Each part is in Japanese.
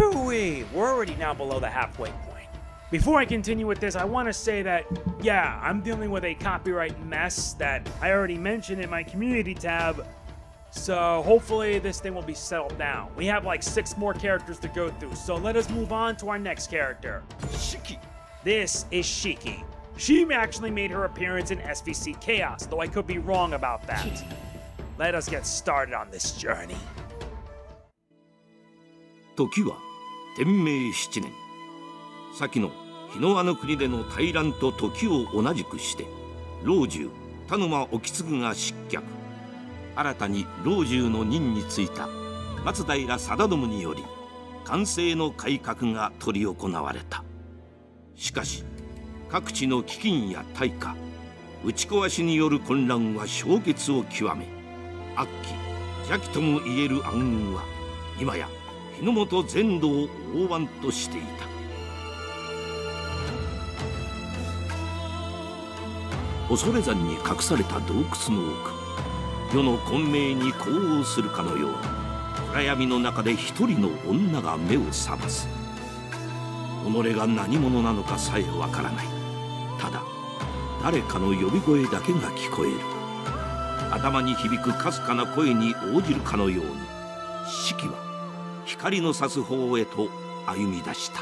Woo-wee! We're already now below the halfway point. Before I continue with this, I want to say that, yeah, I'm dealing with a copyright mess that I already mentioned in my community tab, so hopefully this thing will be settled down. We have like 6 more characters to go through, so let us move on to our next character. Shiki. This is Shiki. She actually made her appearance in SVC Chaos, though I could be wrong about that. Let us get started on this journey. 時は天明7年。先の日の輪の国での大乱と時を同じくして老中田沼意次が失脚。新たに老中の任に就いた松平定信により寛政の改革が執り行われた。しかし各地の飢饉や大火打ち壊しによる混乱は消滅を極め、悪鬼邪気ともいえる暗雲は今や日の本全土を覆わんとしていた。恐山に隠された洞窟の奥、世の混迷に呼応するかのように暗闇の中で一人の女が目を覚ます。己が何者なのかさえわからない。ただ誰かの呼び声だけが聞こえる。頭に響くかすかな声に応じるかのように四季は光の差す方へと歩み出した。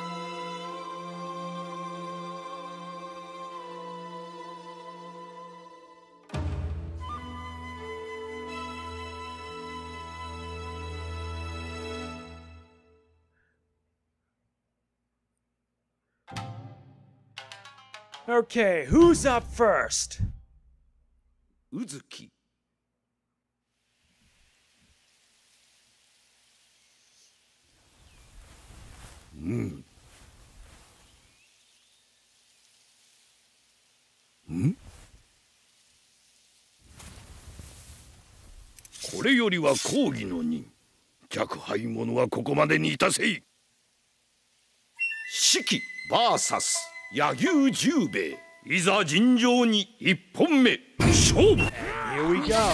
Okay, who's up first? うずき。 これよりは公儀の任。若輩者はここまでにいたせい。 四季 VS 柳生十兵衛。いざ尋常に一本目勝負。 Here we go.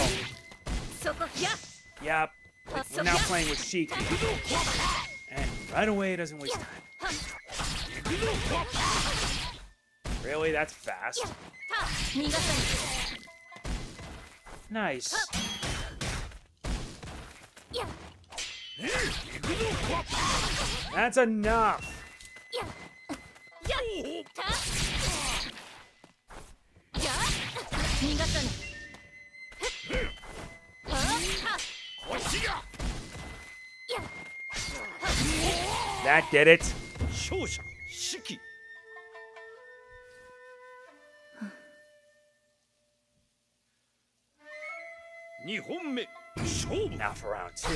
Yep, we're now playing with Shiki. And right away, it doesn't waste time. Really? That's fast. Nice. That's enough. That did it. 勝者四季。二本目勝負。 Now for round 2.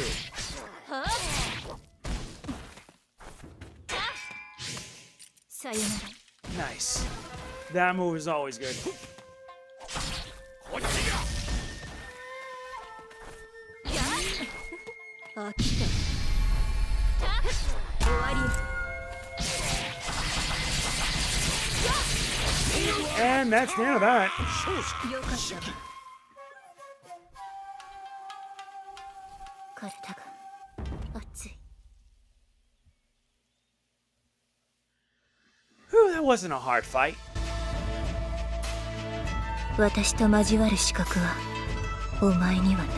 Nice. That move is always good. And that's the end of that. Whew, that wasn't a hard fight. 私と交わる資格はお前にはない。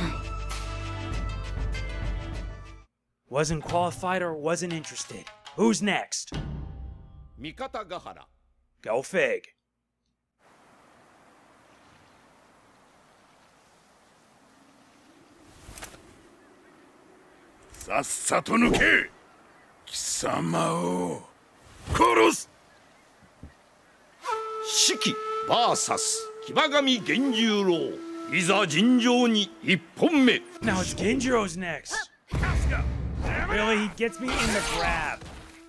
Wasn't qualified or wasn't interested. Who's next? 三方ヶ原。 Go Fig. さっさと抜け。貴様を殺す。 四季 VS 騎馬神源十郎。いざ尋常に一本目。 Now it's Genjiro's next. Really? He gets me in the grab.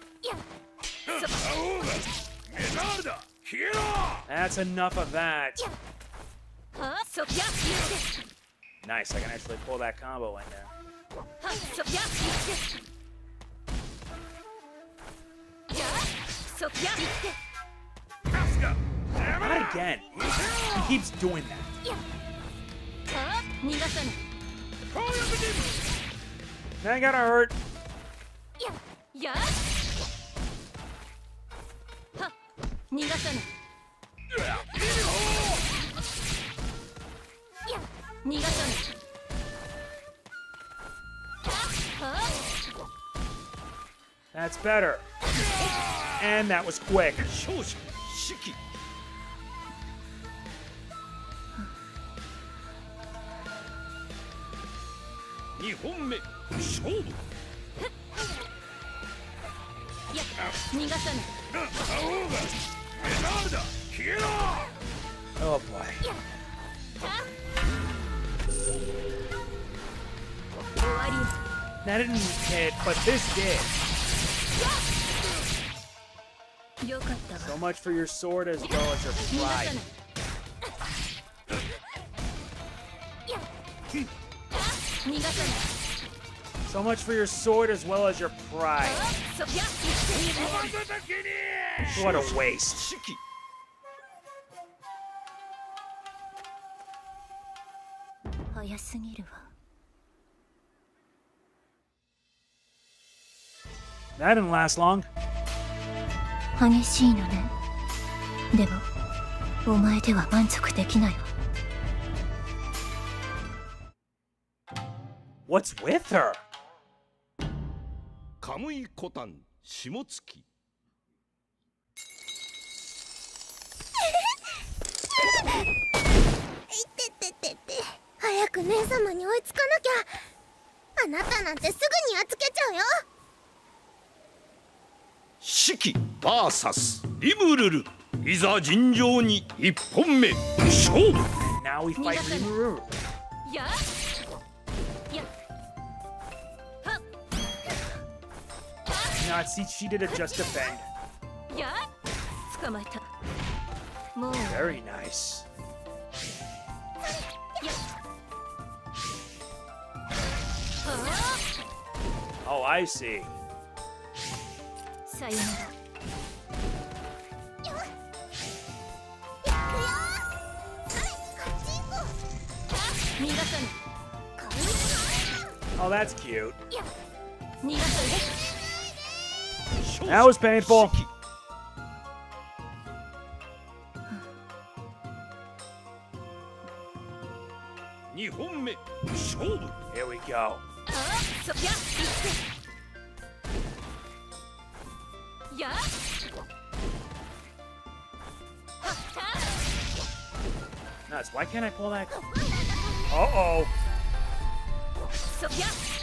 That's enough of that. Nice, I can actually pull that combo in there. Not again. He keeps doing that. That gotta hurt. やっはっ逃がさない逃がさないはっ That's better. And that was quick. 勝者四季2本目勝負やっ逃がさない Oh boy. はっ終わり That didn't hit, but this did. よかったわ So much for your sword as well as your 逃がさ pride. ない逃がさない So much for your sword as well as your pride. そや What a waste. 四季早すぎるわ That didn't last long. 激しいのねでもお前では満足できないわ What's with her? カムイコタン下月いてててて早く姉様に追いつかなきゃあなたなんてすぐにやっつけちゃうよ四季 VS リムルルいざ尋常に1本目勝負 Now we fight Rimuru. ややはっ Now see, she did it just defend. や捕まえたもう Very nice. やは Oh, I see. さよなら逃がさない Oh, that's cute. 逃がさない That was painful. 2本目勝負 Here we go. そやや Nuts. Why can't I pull that? Uh-oh. そや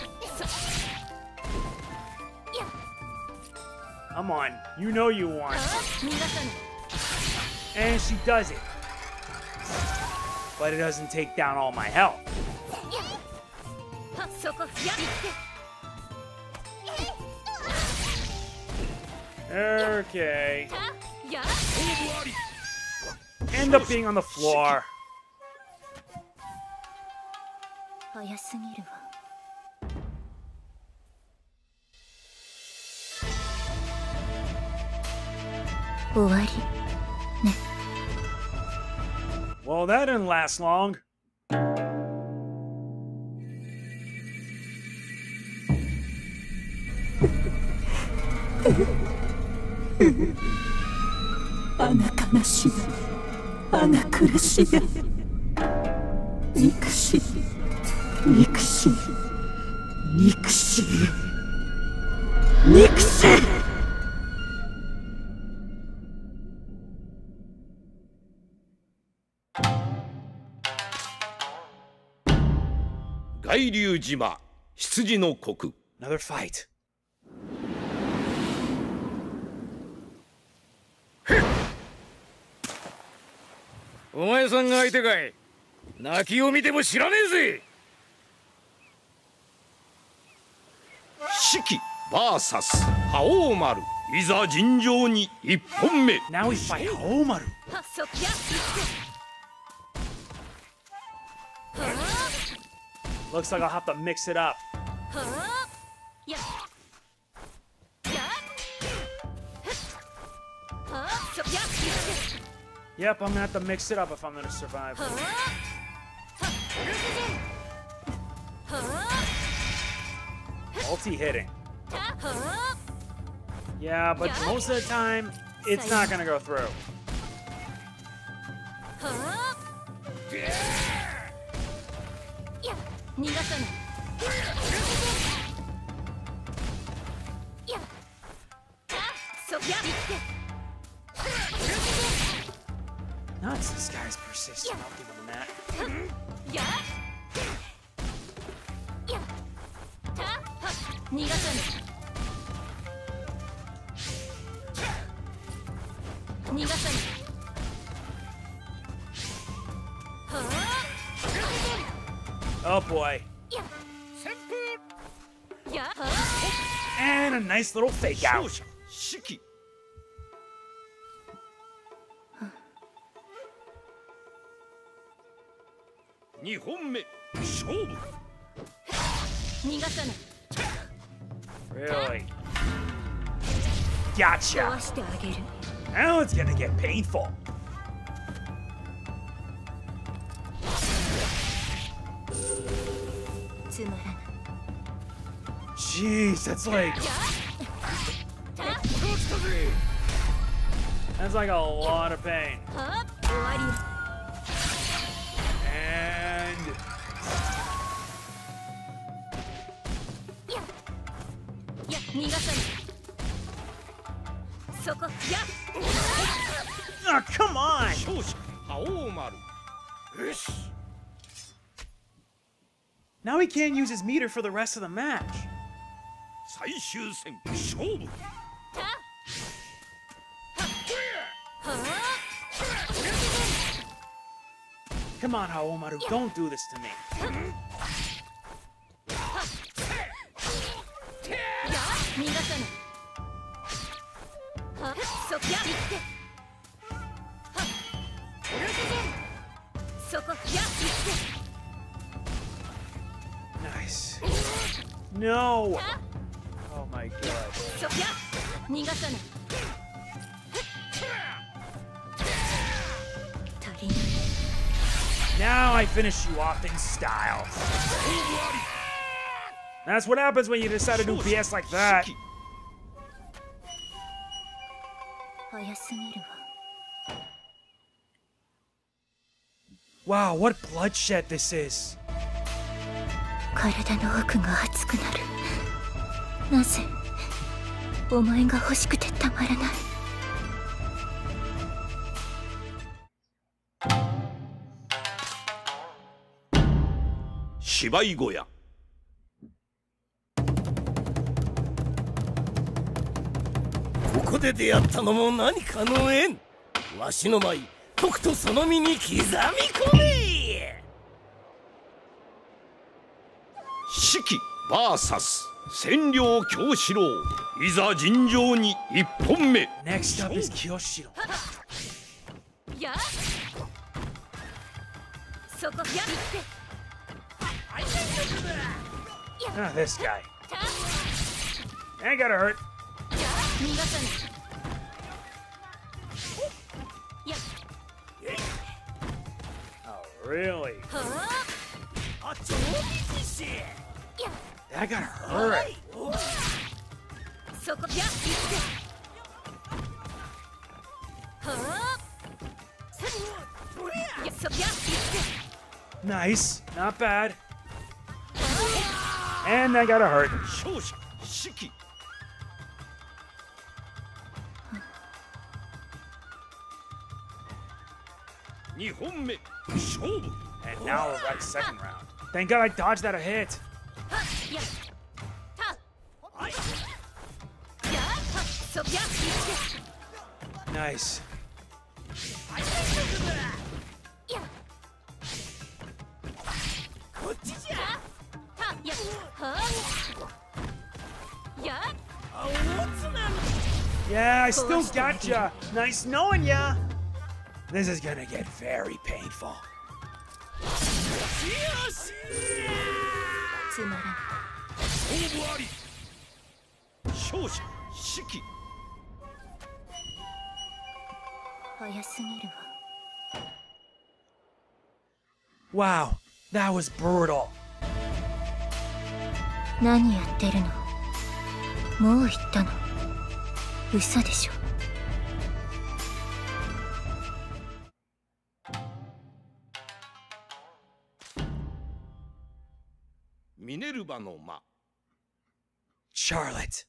Come on. You know you want it. 逃がさない And she does it. But it doesn't take down all my health. はそこや Okay. や End up being on the floor. 早すぎるわ 終わり Well, that didn't last long. あが悲しやあが苦しや憎し憎し憎し憎し巌流島羊の国 Another fight. お前さんが相手かい泣きを見ても知らねえぜ四季 VS 覇王丸いざ尋常に1本目 Now we fight Homaru. はそや Looks like I'll have to mix it up. ややはそや Yep, I'm gonna have to mix it up if I'm gonna survive. Multi hitting. Yeah, but most of the time, it's not gonna go through. 逃がさない。そやって。 Nuts, this guy's persistent. I'll give him that. や。逃がさない。逃がさない。 Oh boy. And a nice little fake out. 2本目勝負逃がさない。 Really? Gotcha. 壊してあげる。 Now it's gonna get painful. Jeez, that's like a lot of pain. And oh, come on! Now he can't use his meter for the rest of the match. 最終戦勝負 Come on, Haomaru, don't do this to me. Nice. No! Oh my god. Now I finish you off in style. That's what happens when you decide to do BS like that. Wow, what bloodshed this is. 体の奥が熱くなる。なぜお前が欲しくてたまらない。 芝居小屋ここで出会ったのも何かの縁。わしの舞とくとその身に刻み込め。 四季 VS 千両京四郎いざ尋常に1本目 Next up is Kyoshiro. Ah, this guy. Ain't gotta hurt. Oh, really? That gotta hurt. Nice, not bad. And that gotta hurt. 勝者四季2本目勝負 And now we're back to second round. Thank God I dodged that a hit. Nice. Yeah, I still gotcha. Nice knowing ya. This is gonna get very painful. 勝負あり勝者四季早すぎる Wow, わ。 that was brutal. 何やってるの？もう言ったの？ 嘘でしょ。 ミネルヴァの間。 Charlotte.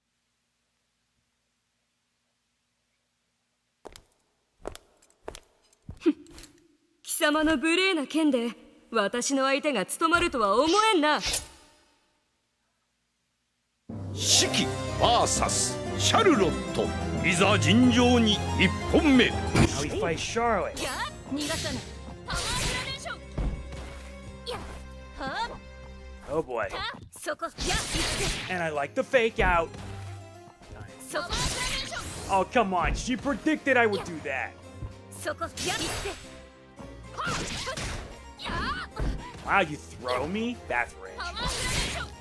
貴様の無礼な剣で私の相手が務まるとは思えんな。 四季 VS シャルロット。いざ尋常に一本目。 Now we fight Charlotte. や逃がさない。パワーグラデーション。やは Oh boy. そこや行って And I like the fake out. そこグラデーション。 Oh, come on. She predicted I would do that. そこや行ってはっや Wow, you throw me? That's パワーグラデ rich. ーション。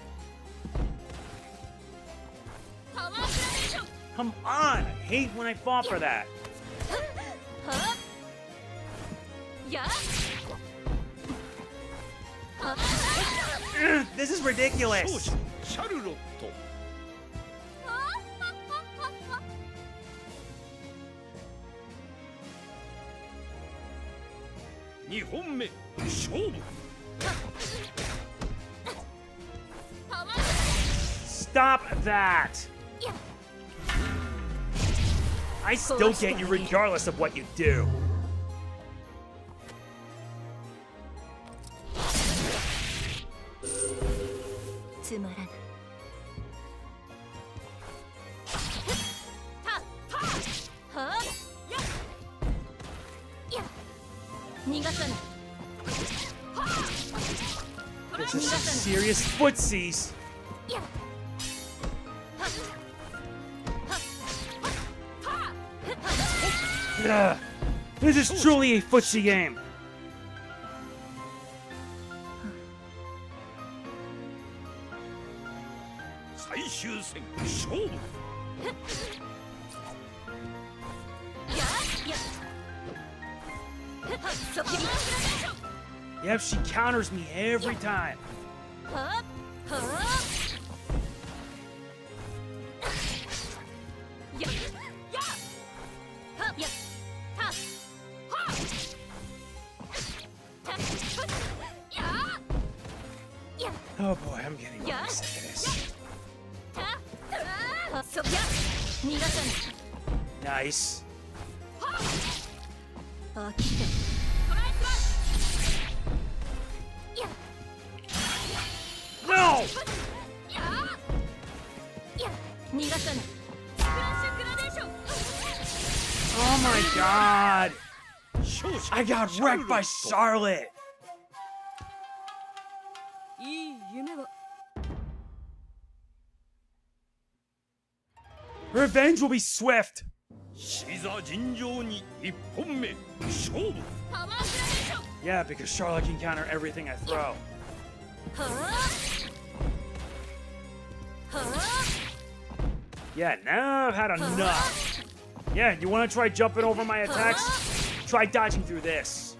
パワーグラデーション。 Come on. I hate when I fall for that. はや This is ridiculous. 勝者シャルロット。2本目勝負。 Stop that. I still get you regardless of what you do. つまらぬ。 逃がさない。 This is some serious footsies. Ugh. This is truly a footsie game. 最終戦勝負。 Yep, she counters me every time. Oh boy, I'm getting really sick of this. Nice. No! Oh my god! 勝者 I got シャル wrecked ロ by ット。 Charlotte! いい夢を。 Revenge will be swift! いざ尋常に一本目勝負。 Yeah, because Charlotte can counter everything I throw. Yeah, now I've had enough. Yeah, you want to try jumping over my attacks? Try dodging through this.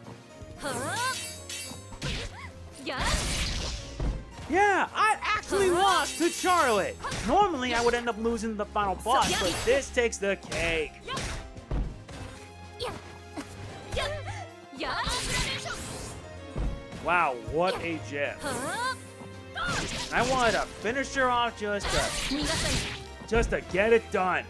Yeah, I actually lost to Charlotte. Normally, I would end up losing the final boss, but this takes the cake. Wow, what a gem. I wanted to finish her off just to get it done.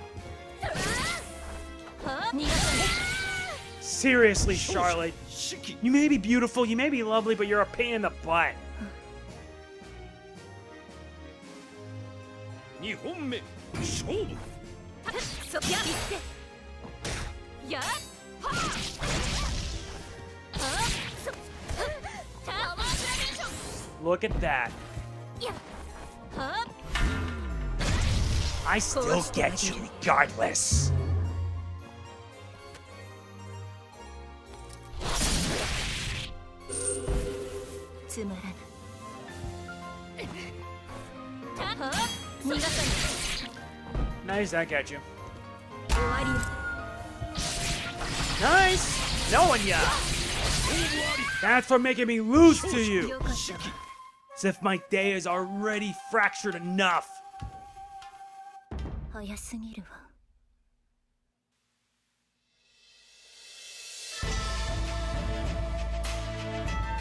Seriously, Charlotte. 四季 You may be beautiful, you may be lovely, but you're a pain in the butt. 2本目勝負。 Look at that. I still get you regardless. Nice, I got you. Nice! Knowing ya! That's for making me lose to you! As if my day is already fractured enough. 早すぎるわ。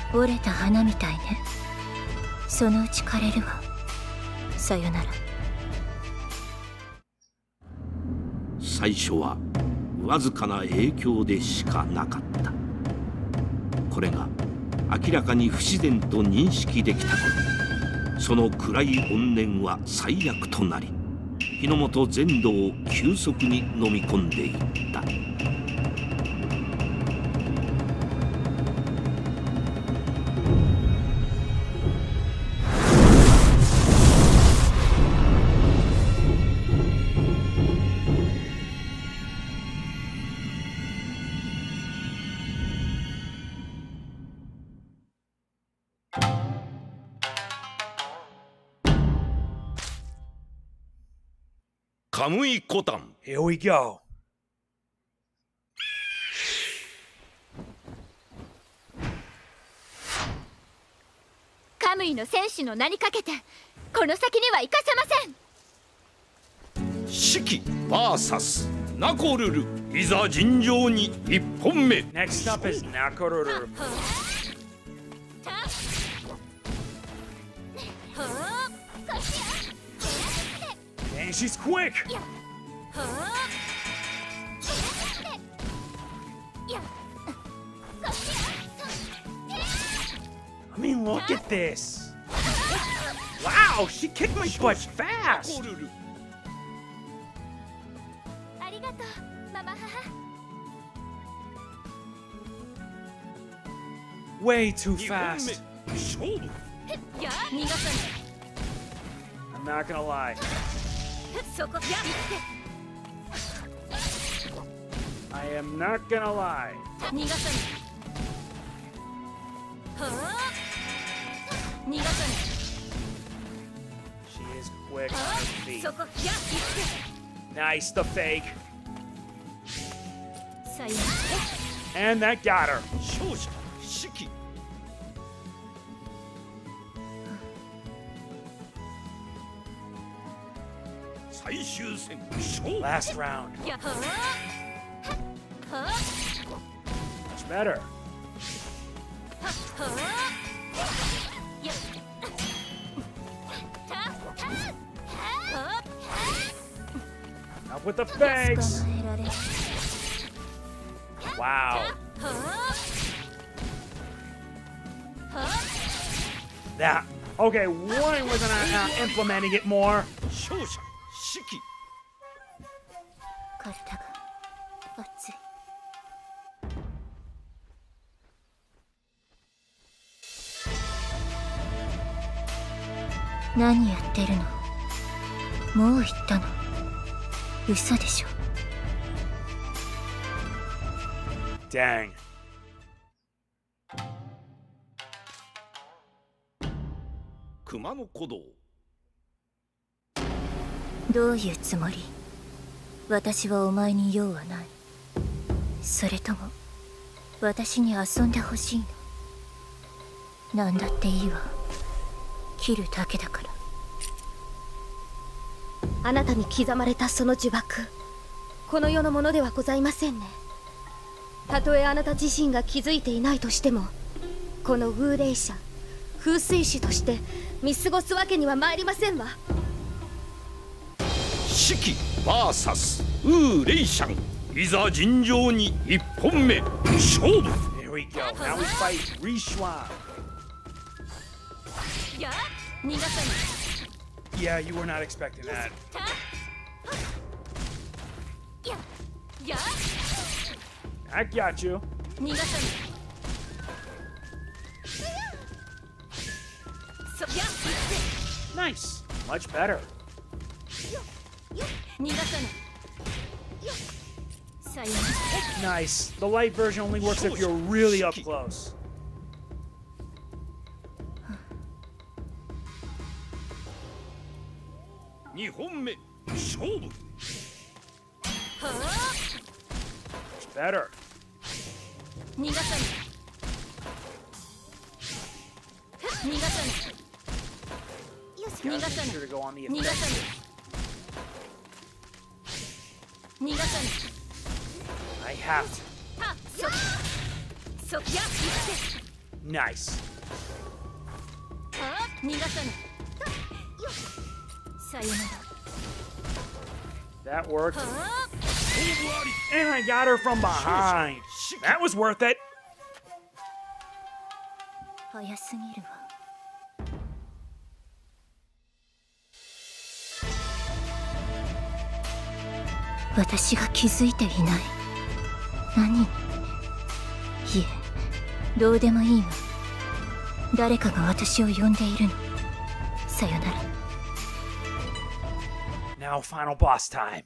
折れた花みたいね。そのうち枯れるわ。さよなら。 最初はわずかな影響でしかなかった。これが明らかに不自然と認識できた頃、その暗い怨念は最悪となり、日の本全土を急速に飲み込んでいった。 カムイコタン。 Here we go. カムイの戦士の名にかけてこの先には行かせません。 四季 VS ナコルル、いざ尋常に一本目。 Next up is Nakoruru. Dang, she's quick. I mean, look at this. Wow, she kicked my butt fast. ありがとう、ママ母。 Way too fast. 勝負。 や逃がさ I'm not gonna lie. ない。そこや I am not gonna lie. 逃がさない。逃がさない。 She is quick on her feet. そこや Nice, the fake. さよ And that got her. 勝者四季。最終戦勝負。 Last round. や Much better. Up with the fakes. 捕まえられる。 Wow. That. Okay, why wasn't I implementing it more? 勝者四季。 体が熱い。何やってるの？もう言ったの？嘘でしょ。 Dang. 熊野古道。 どういうつもり？私はお前に用はない。それとも私に遊んでほしいの？なんだっていいわ。切るだけだから。 あなたに刻まれたその呪縛、この世のものではございませんね。たとえあなた自身が気づいていないとしても、このウーレイ社風水師として見過ごすわけには参りませんわ。 四季 VS ウーレイシャン、いざ尋常に一本目勝負。 Here we go. Now we fight Rishwan. や逃がさない。 Yeah, you were not expecting that. や I got you. 逃がさない。そや Nice. Much better. 逃がさない。さよなら。 Nice. The light version only works if you're really up close. 二本目勝負。 Much better. 逃がさない。逃がさない。 Gotta make sure to go on the 逃がさ effect. ない。逃がさない。 I have to. そや Nice. That worked. And I got her from behind. That was worth it. 早すぎるわ。私が気づいていない。何？いえ、どうでもいいわ。誰かが私を呼んでいるの。さよなら。 Now final boss time.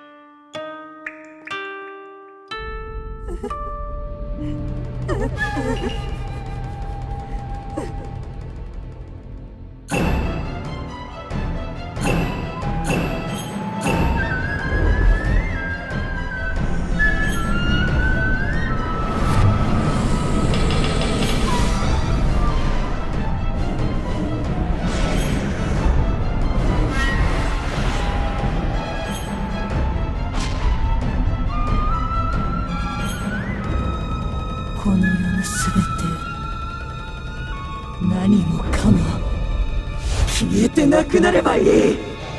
何もかも消えてなくなればいい。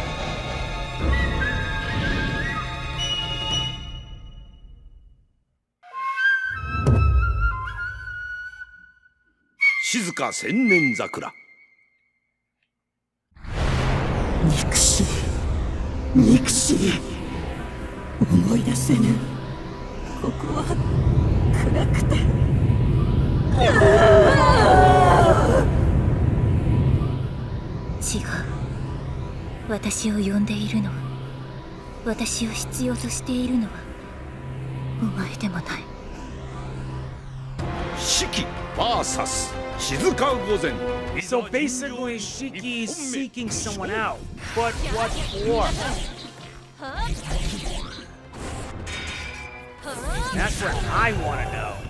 静か千年桜。 憎しい憎しい。思い出せぬ。ここは暗くて。 違う。私を呼んでいるのは、私を必要としているのはお前でもない。 四季 VS 静か御前。 So basically, Shiki is seeking someone out. But what for? That's what I want to know.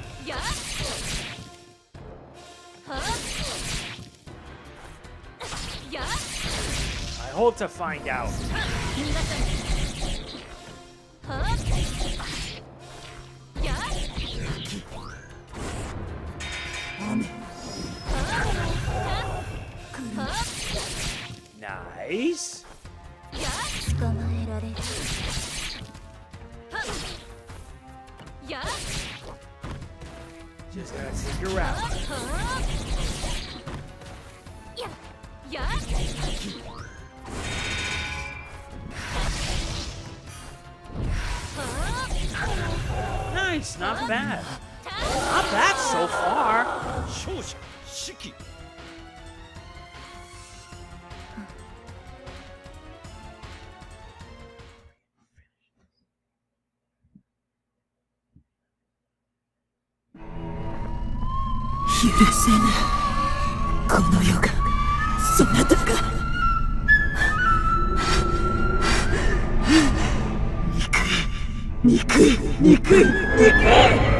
I hope to find out. Nice. 捕まえられる。 Just gotta figure out. Nice, not bad. Not bad so far. 勝者四季。 許せぬ。この世がそなたが憎い憎い憎い憎い。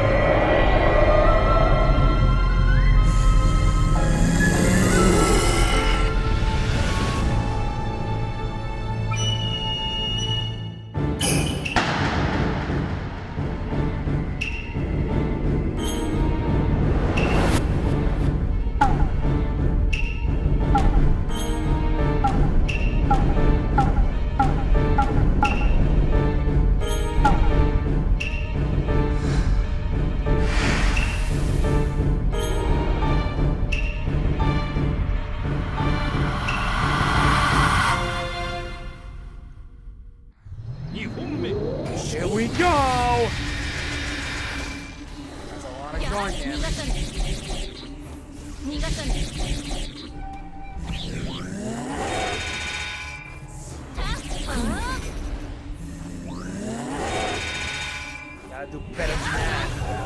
Here we go! That's a lot of going here. Gotta do better than that.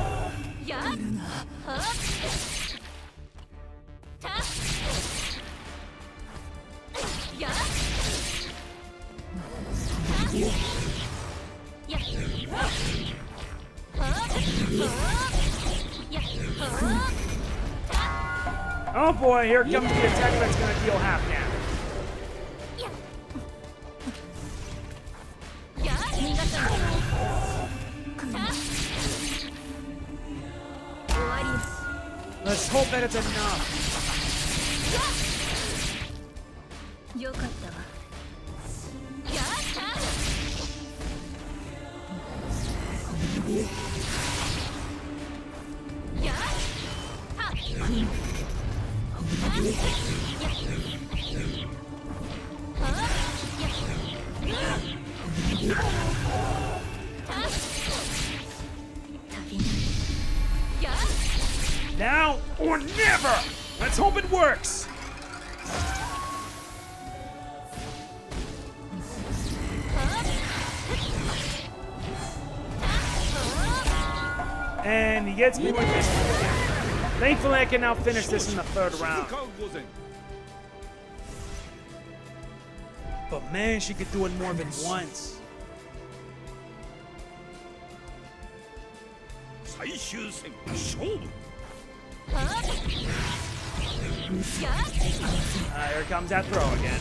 Oh boy, here comes the attack that's gonna deal half damage. Let's hope that it's enough. よかったわ。 やったやった Now or never! Let's hope it works! And he gets me with this one again. Thankfully, I can now finish this in the third round. But man, she could do it more than once. Here comes that throw again.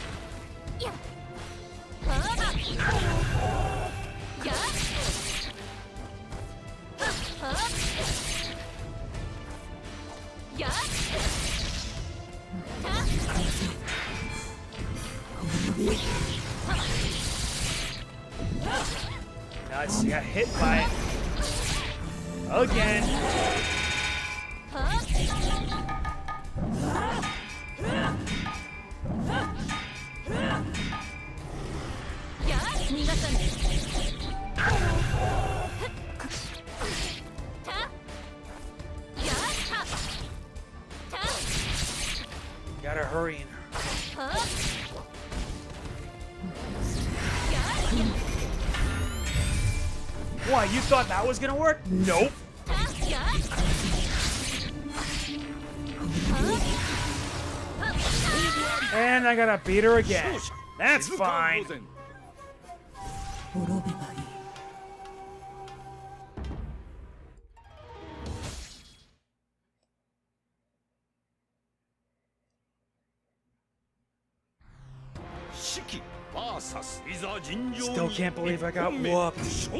Now she got hit by it. Again. Gotta hurry in her. Why, you thought that was gonna work? Nope. And I gotta beat her again. That's fine. Still can't believe I got whooped.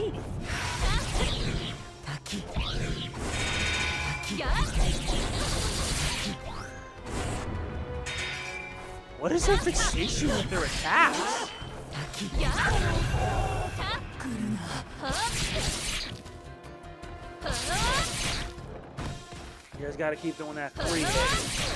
What is her fixation with their attacks? You guys gotta keep doing that 3 hit.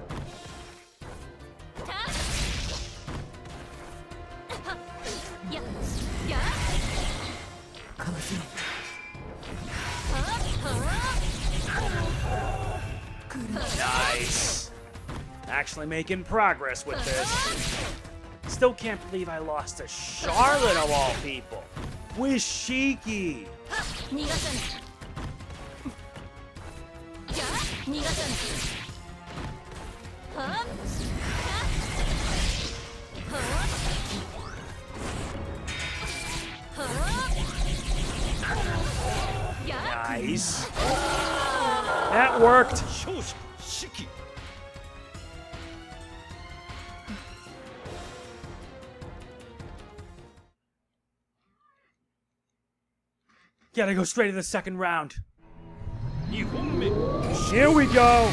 Nice. Actually making progress with this. Still can't believe I lost to Charlotte of all people. With Shiki. Nice. That worked. Gotta go straight to the second round. Here we go.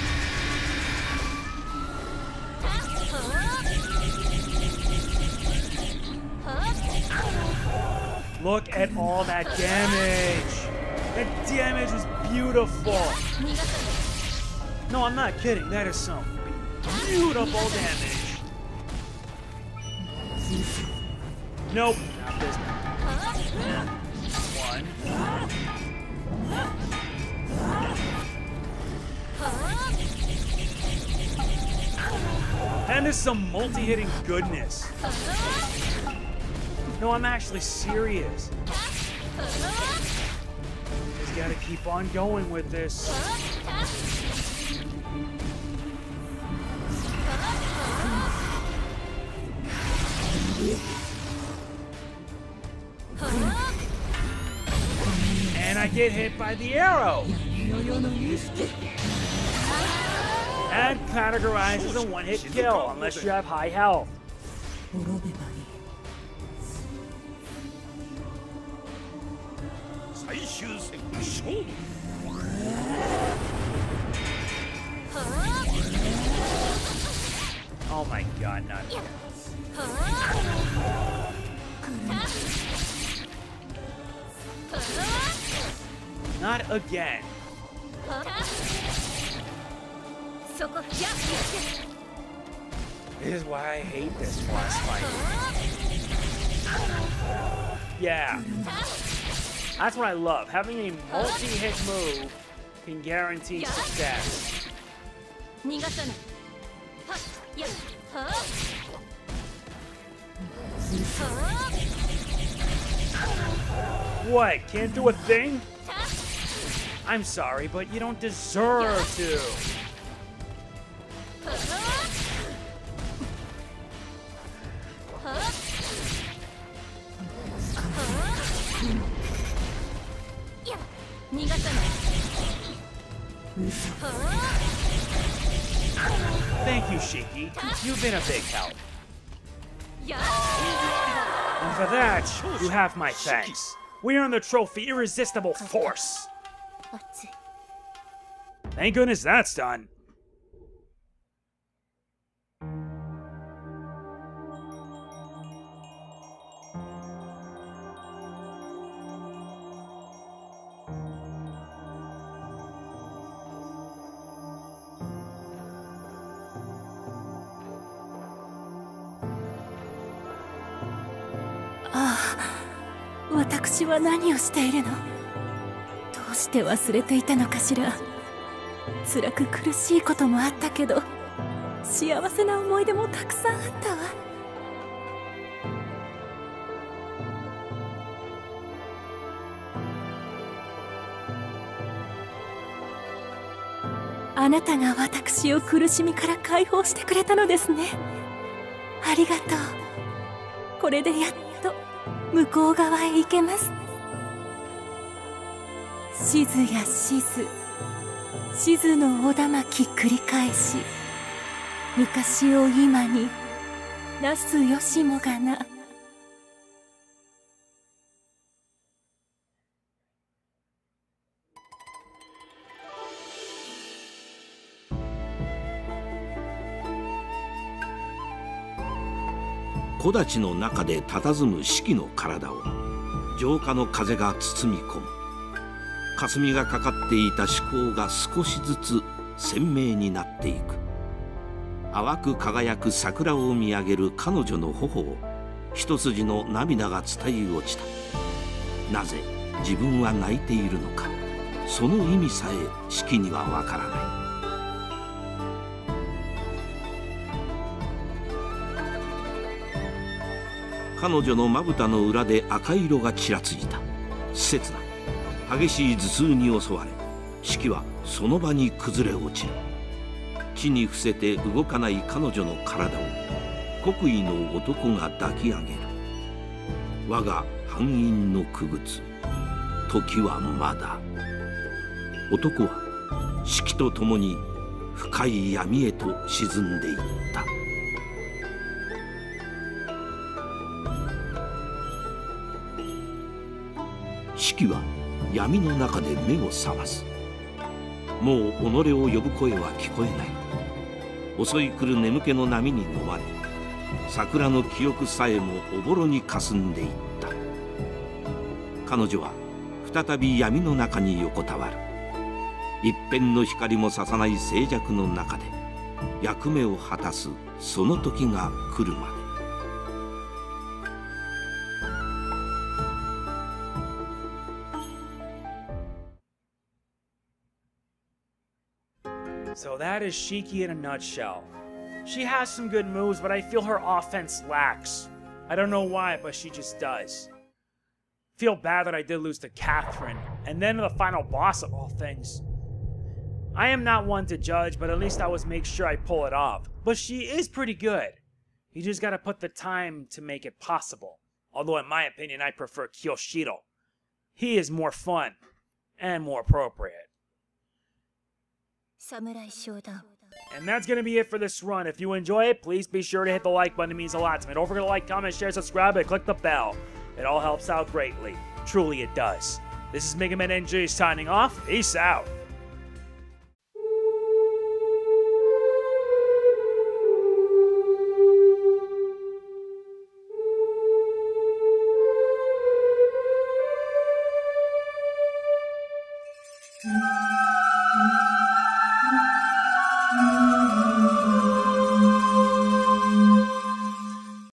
Look at all that damage. That damage was beautiful. No, I'm not kidding. That is some beautiful damage. Nope. Not this time. One. And there's some multi-hitting goodness. No, I'm actually serious. Just gotta keep on going with this. And I get hit by the arrow. And categorized as a one-hit kill unless you have high health. Oh my god, not again. Not again. This is why I hate this boss fight. Yeah. That's what I love. Having a multi-hit move can guarantee success. What? Can't do a thing? I'm sorry, but you don't deserve to. Thank you, Shiki. You've been a big help. And for that, you have my thanks. We earned the trophy Irresistible Force. Thank goodness that's done. 私は何をしているの？どうして忘れていたのかしら。辛く苦しいこともあったけど、幸せな思い出もたくさんあったわ。あなたが私を苦しみから解放してくれたのですね。ありがとう。これでやっと向こう側へ行けます。しずやしず、しずのおだまき繰り返し、昔を今になすよしもがな。 木立の中で佇む四季の体を浄化の風が包み込む。霞がかかっていた思考が少しずつ鮮明になっていく。淡く輝く桜を見上げる彼女の頬を一筋の涙が伝え落ちた。なぜ自分は泣いているのか、その意味さえ四季にはわからない。彼女のまぶたの裏で赤色がちらついた。施設だ。激しい頭痛に襲われ、四季はその場に崩れ落ちる。地に伏せて動かない彼女の体を国威の男が抱き上げる。我が藩院の傀儡、時はまだ。男は四季と共に深い闇へと沈んでいった。四季は闇の中で目を覚ます。もう己を呼ぶ声は聞こえない。襲い来る眠気の波に飲まれ、桜の記憶さえもおぼろに霞んでいった。彼女は再び闇の中に横たわる。一片の光もささない静寂の中で役目を果たすその時が来るまで。 So that is Shiki in a nutshell. She has some good moves, but I feel her offense lacks. I don't know why, but she just does. Feel bad that I did lose to Catherine, and then the final boss of all things. I am not one to judge, but at least I always make sure I pull it off. But she is pretty good. You just gotta put the time to make it possible. Although in my opinion, I prefer Kyoshiro. He is more fun, and more appropriate. And that's going to be it for this run. If you enjoy it, please be sure to hit the like button. It means a lot to me. Don't forget to like, comment, share, subscribe, and click the bell. It all helps out greatly. Truly it does. This is Mega Man NG signing off. Peace out.